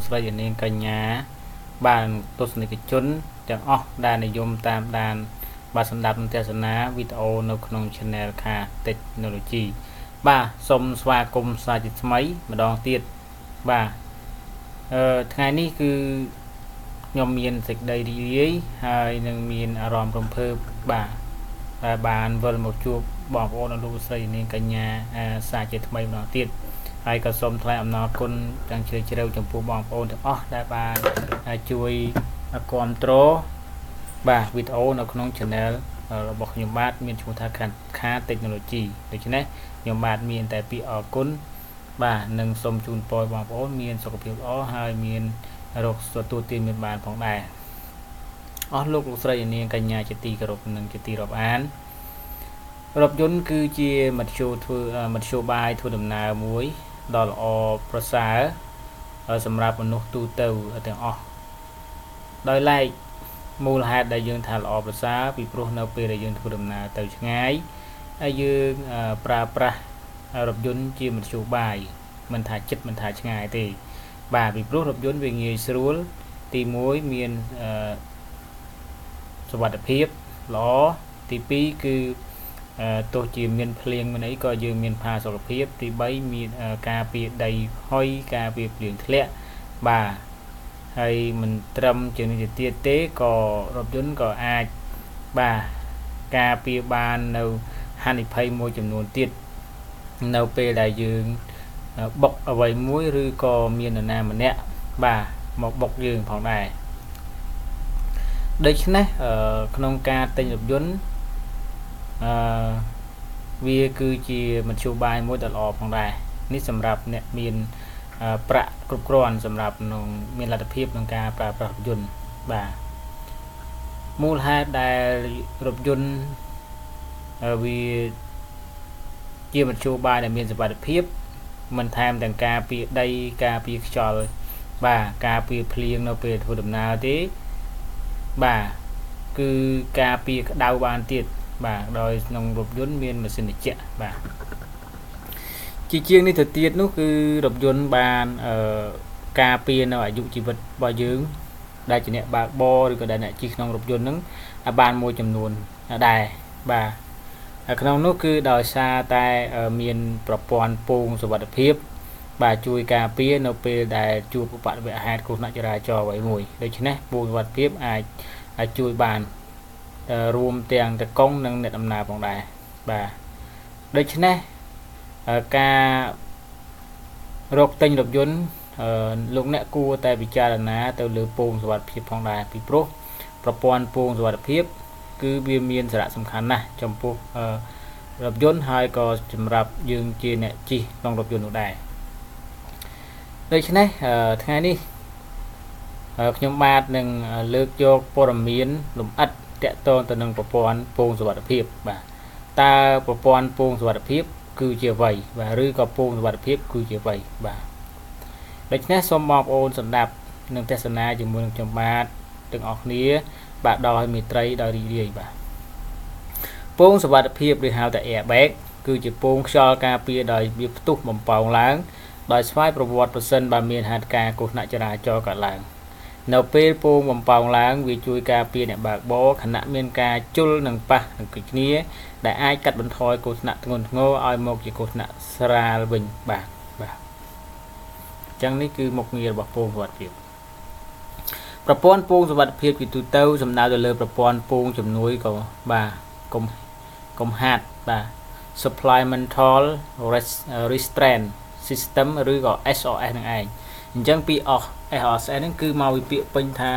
ស្រីនាងកញ្ញាបានទស្សនិកជនទាំងអស់ដែលនិយមតាមដានបាទសម្ដាប់ទស្សនាវីដេអូនៅក្នុង Channel ខា Technology បាទសូមស្វាគមន៍សាជាថ្មីម្ដងទៀតបាទថ្ងៃនេះគឺខ្ញុំមានសេចក្តីរីករាយហើយនឹងមានអារម្មណ៍រំភើបបាទដែលបានវិលមកជួបបងប្អូនអនុស្រីនាងកញ្ញាសាជាថ្មីម្ដងទៀតហើយក៏សូមថ្លែងអំណរគុណទាំងជ្រាលជ្រៅចំពោះបងប្អូនទាំងអស់ដែលបានជួយគាំទ្របាទវីដេអូនៅក្នុង Channel របស់ខ្ញុំបាទមានឈ្មោះថាខា Technology ដូច្នេះខ្ញុំបាទមានតែពាក្យអរគុណបាទនិងសូមជូនពរបងប្អូនមានសុខភាពល្អហើយមានរកទទួលទានមានបានផងដែរអស់លោកស្រីនាងកញ្ញាជាទីគោរពនិងជាទីរាប់អានរថយន្តគឺជាមធ្យោបាយធ្វើដំណើរមួយដ៏ល្អប្រសើរសម្រាប់មនុស្សទូទៅទាំងអស់ដោយឡែកមូលហេតុដែលយើងថាល្អប្រសើរពីព្រោះនៅពេលដែលយើងធ្វើដំណើរទៅឆ្ងាយហើយយើងប្រើប្រាស់រថយន្តជាមធ្យោបាយមិនថាជិតមិនថាឆ្ងាយទេបាទពីព្រោះរថយន្តវាងាយស្រួលទី1មានសុវត្ថិភាពល្អទី2គឺទោះជាមានភ្លៀងមិនអីក៏យើងមានផាសុខភាពទី3មានការពារដីហុយការពារភ្លៀងធ្លាក់បាទហើយមិនត្រឹមជានេះទៅទៀតទេក៏រថយន្តក៏អាចបាទការពារបាននៅហានិភ័យមួយចំនួនទៀតនៅពេលដែលយើងបុកអ្វីមួយឬក៏មាននរណាម្នាក់បាទមកបុកយើងផងដែរដូច្នេះក្នុងការទិញរថយន្តវាគឺជាមធ្យោបាយមួយដ៏ល្អផងដែរនេះសម្រាប់អ្នកមានប្រាក់គ្រប់គ្រាន់សម្រាប់នឹងមានលទ្ធភាពក្នុងការប្រើប្រាស់រថយន្តបាទមូលហេតុដែលរថយន្តវាជាមធ្យោបាយដែលមានសុវត្ថិភាពមិនថែមទាំងការពារដីការពារខ្យល់បាទការពារភ្លៀងនៅពេលធ្វើដំណើរទេបាទគឺការពារក្តៅបានទៀតបាទដោយក្នុងរថយន្តមានម៉ាស៊ីនត្រជាក់បាទជាងនេះទៅទៀតនោះគឺរថយន្តបានការពារនៅអាយុជីវិតរបស់យើងដែលជាអ្នកបើកបរឬក៏ដែលអ្នកជិះក្នុងរថយន្តហ្នឹងបានមួយចំនួនដែរបាទក្នុងនោះគឺដោយសារតែមានប្រព័ន្ធពងសុវត្ថិភាពបាទជួយការពារនៅពេលដែលជួបឧបទ្ទវហេតុគ្រោះថ្នាក់ចរាចរណ៍អ្វីមួយដូច្នេះពងសុវត្ថិភាពអាចជួយបានរួមទាំងតកង់និងអ្នកដំណើរផងដែរបាទដូច្នេះការរកទិញរថយន្តលោកអ្នកគួរតែពិចារណាទៅលើពងសុវត្ថិភាពផងដែរពីព្រោះប្រព័ន្ធពងសុវត្ថិភាពគឺវាមានសារៈសំខាន់ណាស់ចំពោះរថយន្តហើយក៏សម្រាប់យើងជាអ្នកជិះក្នុងរថយន្តនោះដែរដូច្នេះថ្ងៃនេះខ្ញុំបាទនឹងលើកយកព័ត៌មានលម្អិតតាក់ទងទៅនឹងប្រព័ន្ធពងសុវត្ថិភាពបាទតើប្រព័ន្ធពងសុវត្ថិភាពគឺជាអ្វីបាទឬក៏ពងសុវត្ថិភាពគឺជាអ្វីបាទដូច្នេះសូមបងប្អូនស្ដាប់និងទស្សនាជាមួយនឹងខ្ញុំបាទទាំងអស់គ្នាបាទដោយមេត្រីដោយរីករាយបាទពងសុវត្ថិភាពឬហៅថា Airbag គឺជាពងខ្យល់ការពារដោយវាផ្ទុះបំប៉ោងឡើងដោយស្វ័យប្រវត្តិប្រសិនបើមានហេតុការណ៍គ្រោះថ្នាក់ចរាចរណ៍កើតឡើងនៅពេលពងបំប៉ោងឡើងវាជួយការពារអ្នកបើកបរខណៈមានការជុលនិងប៉ះនឹងគ្នាដែលអាចកាត់បន្ថយគ្រោះថ្នាក់ធ្ងន់ធ្ងរឲ្យមកជាគ្រោះថ្នាក់ស្រាលវិញបាទអញ្ចឹងនេះគឺមុខងាររបស់ពងសុវត្ថិភាពប្រព័ន្ធពងសុវត្ថិភាពជាទូទៅសំដៅទៅលើប្រព័ន្ធពងជំនួយក៏បាទកុំហាត់បាទ supplemental restraint system ឬក៏ SOS នឹងឯងអញ្ចឹងពីSOS ហ្នឹងគឺមកពីពាក្យពេញថា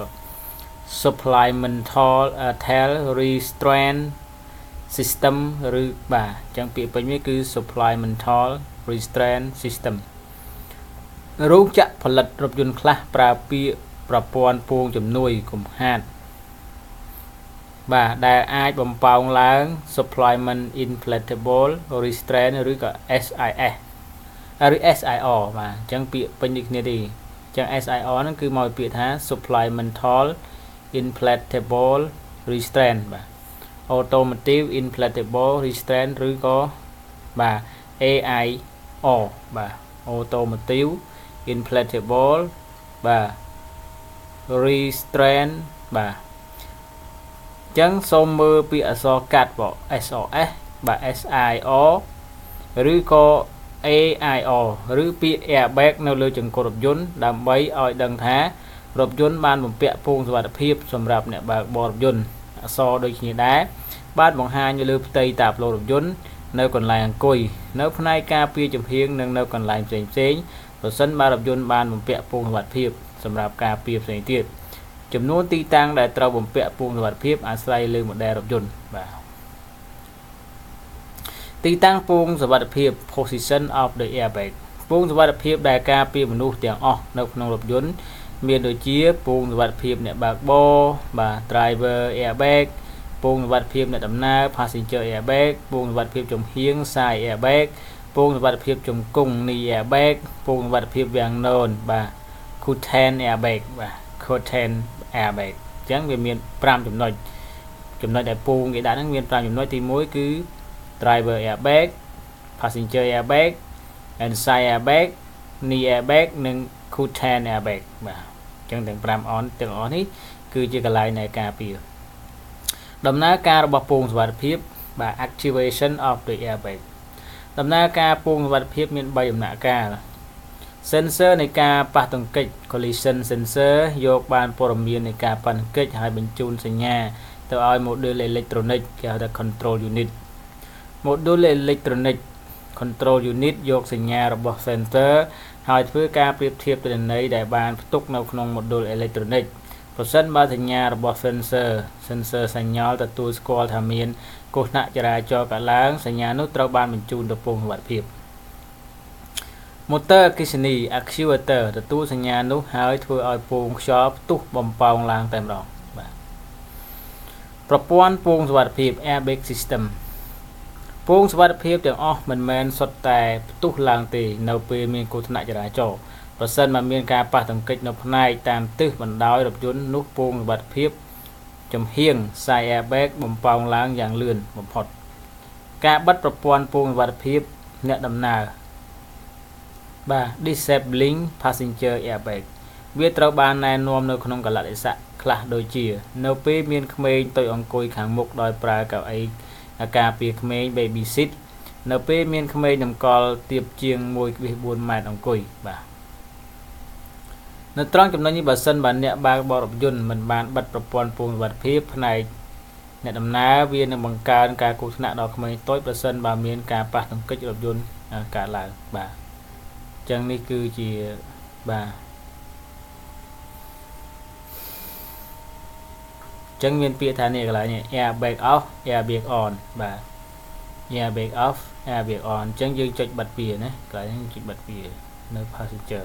supplemental restraint system ឬបាទអញ្ចឹងពាក្យពេញវាគឺ supplemental restraint system រោងចក្រផលិតរថយន្តខ្លះប្រើពាក្យប្រព័ន្ធពងជំនួយគំហាត់បាទដែលអាចបំប៉ោងឡើង supplement inflatable restraint ឬក៏ SIS ឬ SIR បាទអញ្ចឹងពាក្យពេញដូចគ្នាទេអញ្ចឹង SIR ហ្នឹងគឺមកពីពាក្យថា supplemental inflatable restraint បាទ automotive inflatable restraint ឬក៏បាទ AIR បាទ automotive inflatable បាទ restrain បាទចឹងសូមមើលពីអក្សរកាត់បង SOS បាទ SIO ឬក៏ AIO ឬពាក្យ airbag នៅលើចង្កូតរថយន្តដើម្បីឲ្យដឹងថារថយន្តបានបំពាក់ពងសុវត្ថិភាពសម្រាប់អ្នកបើកបររថយន្តអក្សរដូចគ្នាដែរបានបង្ហាញនៅលើផ្ទៃតាប្លូរថយន្តនៅកន្លែងអង្គុយនៅផ្នែកការពារចំហៀងនិងនៅកន្លែងផ្សេងប្រសិនបើរថយន្តបានបំពាក់ពងសុវត្ថិភាពសម្រាប់ការពារផ្សេងទៀតចំនួនទីតាំងដែលត្រូវបំពាក់ពងសុវត្ថិភាពអាស្រ័យលើម៉ូដែលរថយន្តបាទទីតាំងពងសុវត្ថិភាព position of the airbag ពងសុវត្ថិភាពដែលការពារមនុស្សទាំងអស់នៅក្នុងរថយន្តមានដូចជាពងសុវត្ថិភាពអ្នកបើកបរបាទ driver airbag ពងសុវត្ថិភាពអ្នកដំណើរ passenger airbag ពងសុវត្ថិភាពចំហៀង side airbag ពងសុវត្ថិភាពជង្គង់ knee airbag ពងសុវត្ថិភាពវាំងននបាទ curtain airbag បាទ curtain airbag អញ្ចឹងវាមាន5ចំណុចដែលពងគេដាក់ហ្នឹងមាន5ចំណុចទី1គឺ driver airbag passenger airbag and side airbag knee airbag និង curtain airbag បាទអញ្ចឹងទាំង5អនទាំងអស់នេះគឺជាកន្លែងនៃការពារដំណើរការរបស់ពងសុវត្ថិភាពបាទ activation of the airbag ដំណើរការពងសុវត្ថិភាពមាន3ដំណាក់កាល sensor នៃការប៉ះទង្គិច collision sensor យកបានព័ត៌មាននៃការប៉ះទង្គិចហើយបញ្ជូនសញ្ញាទៅឲ្យ module electronic គេហៅថា control unit module electronic control unit យកសញ្ញារបស់ sensor ហើយធ្វើការប្រៀបធៀបទិន្នន័យដែលបានផ្ទុកនៅក្នុង module electronic ប្រសិនបើសញ្ញារបស់ sensor សញ្ញាទទួលស្គាល់ថាមានគ្រោះថ្នាក់ចរាចរណ៍កើតឡើងសញ្ញានោះត្រូវបានបញ្ជូនទៅពងសុវត្ថិភាព motor អគ្គិសនី actuator ទទួលសញ្ញានោះហើយធ្វើឲ្យពងខ្យល់ផ្ទុះបំប៉ោងឡើងតែម្ដងបាទប្រព័ន្ធពងសុវត្ថិភាព airbag system ពងសុវត្ថិភាពទាំងអស់មិនមែនសុទ្ធតែផ្ទុះឡើងទេនៅពេលមានគ្រោះថ្នាក់ចរាចរណ៍ប្រសិនបើមានការប៉ះទង្គិចនៅផ្នែកតាមទិសបណ្ដោយរថយន្តនោះពងសុវត្ថិភាពចំហៀង side airbag បំប៉ោងឡើងយ៉ាងលឿនបំផុតការបិទប្រព័ន្ធពងសុវត្ថិភាពអ្នកដំណើរបាទ disabling passenger airbag វាត្រូវបានណែនាំនៅក្នុងកលៈទេសៈខ្លះដូចជានៅពេលមានក្មេងតូចអង្គុយខាងមុខដោយប្រើកៅអីការពារក្មេង baby seat នៅពេលមានក្មេងតម្កល់ទាបជាង 1.4 ម៉ែត្រអង្គុយបាទនៅត្រង់ចំណុចនេះបើសិនបើអ្នកបើកបររថយន្តមិនបានបិទប្រព័ន្ធពងសុវត្ថិភាពផ្នែកអ្នកដំណើរវានឹងបង្កើនការគ្រោះថ្នាក់ដល់ក្មេងតូចប្រសិនបើមានការប៉ះទង្គិចរថយន្តកើតឡើងបាទអញ្ចឹងនេះគឺជាបាទអញ្ចឹងមានពាក្យថានេះកន្លែងនេះ airbag off airbag on បាទ airbag off airbag on អញ្ចឹងយើងចុចបិទវាណាកន្លែងនេះចុចបិទវានៅ passenger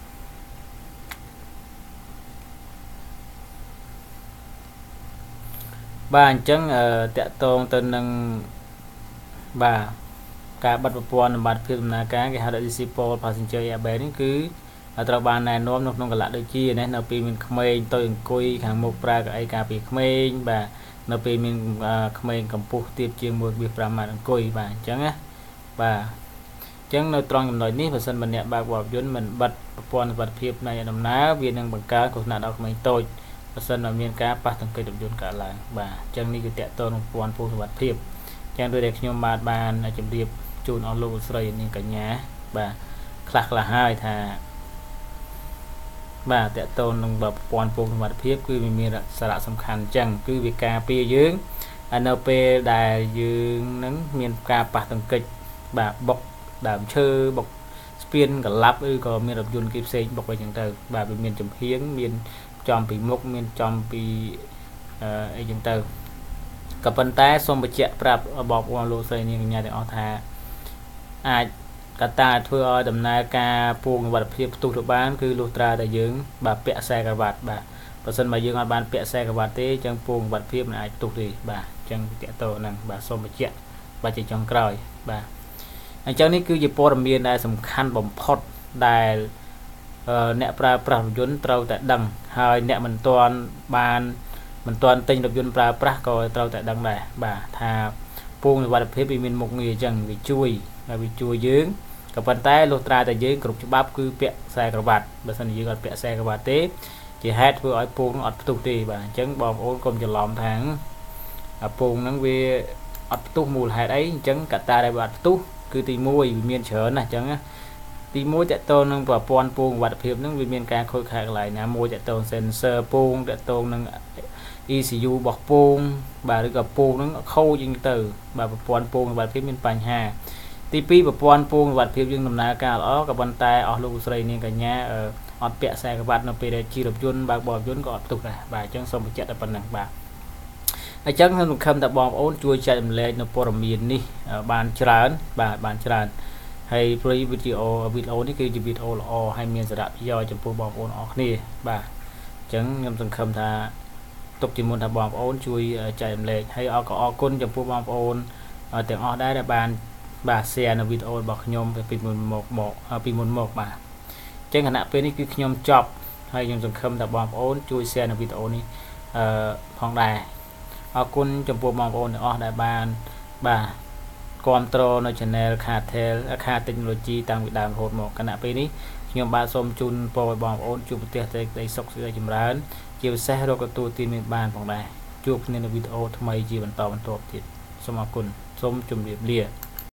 បាទអញ្ចឹងតកតងទៅនឹងបាទការបិទប្រព័ន្ធសម្បត្តិភាពដំណើរការគេហៅថា disable passenger airbag នេះគឺត្រូវបានណែនាំនៅក្នុងកលៈដូចជាណានៅពេលមានក្មេងតូចអង្គុយខាងមុខប្រើកៅអីការពារក្មេងបាទនៅពេលមានក្មេងកម្ពស់ទាបជាង 1.5 ម៉ែត្រអង្គុយបាទអញ្ចឹងណាបាទអញ្ចឹងនៅត្រង់ចំណុចនេះបើសិនបើអ្នកបើកបររថយន្តមិនបិទប្រព័ន្ធសុវត្ថិភាពនៃដំណើរវានឹងបង្កើនគ្រោះថ្នាក់ដល់ក្មេងតូចបើសិនបើមានការប៉ះទង្គិចរថយន្តកើតឡើងបាទអញ្ចឹងនេះគឺតកតនឹងប្រព័ន្ធពងសុវត្ថិភាពអញ្ចឹងដូចដែលខ្ញុំបានជម្រាបជូនអស់លោកស្រីនាងកញ្ញាបាទខ្លះហើយថាបាទតកតនឹងប្រព័ន្ធពងសុវត្ថិភាពគឺវាមានសារៈសំខាន់អញ្ចឹងគឺវាការពារយើងនៅពេលដែលយើងនឹងមានការប៉ះទង្គិចបាទបុកដើមឈើបុកស្ពានកលាប់ឬក៏មានរថយន្តគេផ្សេងបុកអីចឹងទៅបាទវាមានចំហៀងមានចំពីមុខមានចំពីអីចឹងទៅក៏ប៉ុន្តែសូមបញ្ជាក់ប្រាប់បងប្អូនលោកស្រីនាងកញ្ញាទាំងអស់ថាអាចកត្តាធ្វើឲ្យដំណើរការពងសុវត្ថិភាពផ្ទុះទៅបានគឺលុះត្រាតែយើងបាទពាក់ខ្សែក្រវ៉ាត់បាទបើសិនបើយើងអត់បានពាក់ខ្សែក្រវ៉ាត់ទេអញ្ចឹងពងសុវត្ថិភាពមិនអាចផ្ទុះទេបាទអញ្ចឹងតកតហ្នឹងបាទសូមបញ្ជាក់បាទជាចុងក្រោយបាទអញ្ចឹងនេះគឺជាព័ត៌មានដែលសំខាន់បំផុតដែលអ្នកប្រើប្រាស់រថយន្តត្រូវតែដឹងហើយអ្នកមិនទាន់ទិញរថយន្តប្រើប្រាស់ក៏ត្រូវតែដឹងដែរបាទថាពងសុវត្ថិភាពវាមានមុខងារអញ្ចឹងវាជួយយើងកក៏ប៉ុន្តែលុះត្រាតែយើងគ្រប់ច្បាប់គឺពាក់ខ្សែក្រវ៉ាត់បើសិនយើងអត់ពាក់ខ្សែក្រវ៉ាត់ទេជាហេតុធ្វើឲ្យពងអត់ផ្ទុះទេបាទអញ្ចឹងបងប្អូនកុំច្រឡំថាពងហ្នឹងវាអត់ផ្ទុះមូលហេតុអីអញ្ចឹងកត្តាដែលវាអត់ផ្ទុះគឺទី1វាមានច្រើនណាស់អញ្ចឹងទី1តកតងនឹងប្រព័ន្ធពងវត្តភាពហ្នឹងវាមានការខូចខាតកន្លែងណាមួយតកតង sensor ពងតកតងនឹង ECU របស់ពងបាទឬក៏ពងហ្នឹងខូចអញ្ចឹងទៅបាទប្រព័ន្ធពងវត្តភាពមានបញ្ហាទី2ប្រព័ន្ធពងវត្តភាពយើងដំណើរការល្អក៏ប៉ុន្តែអស់លោកស្រីនាងកញ្ញាអត់ពាក់ខ្សែក្រវ៉ាត់នៅពេលដែលជិះរថយន្តបើកបរយន្តក៏អត់ផ្ទុះដែរបាទអញ្ចឹងសូមបញ្ជាក់តែប៉ុណ្្នឹងបាទអញ្ចឹងខ្ញុំសង្ឃឹមថាបងប្អូនជួយចែករំលែកនៅព័ត៌មាននេះបានច្រើនបាទបានច្រើនហើយព្រោះវីដេអូនេះគឺជាវីដេអូល្អហើយមានសារៈប្រយោជន៍ចំពោះបងប្អូនអរគ្នាបាទអញ្ចឹងខ្ញុំសង្ឃឹមថាទុកជាមុនថាបងប្អូនជួយចែករំលែកហើយអរគុណចំពោះបងប្អូនទាំងអស់ដែរដែលបានបាទ share នៅវីដេអូរបស់ខ្ញុំពីមុនមកបាទអញ្ចឹងគណៈពេលនេះគឺខ្ញុំចប់ហើយខ្ញុំសង្ឃឹមថាបងប្អូនជួយ share នៅវីដេអូនេះផងដែរអរគុណចំពោះបងប្អូនទាំងអស់ដែលបានបាទគាំទ្រនៅ channel Cartel ខា Technology តាំងពីដើមរហូតមកគណៈពេលនេះខ្ញុំបាទសូមជូនពរឲ្យបងប្អូនជួបប្រទេសក្តីសុខសេចក្តីចម្រើនជាពិសេសរកទទួលទានមានបានផងដែរជួបគ្នានៅវីដេអូថ្មីជាបន្តទៀតសូមអរគុណសូមជម្រាបលា